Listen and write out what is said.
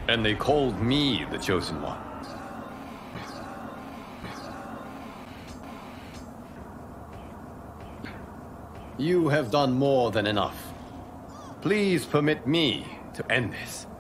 And they called me the Chosen One. You have done more than enough. Please permit me to end this.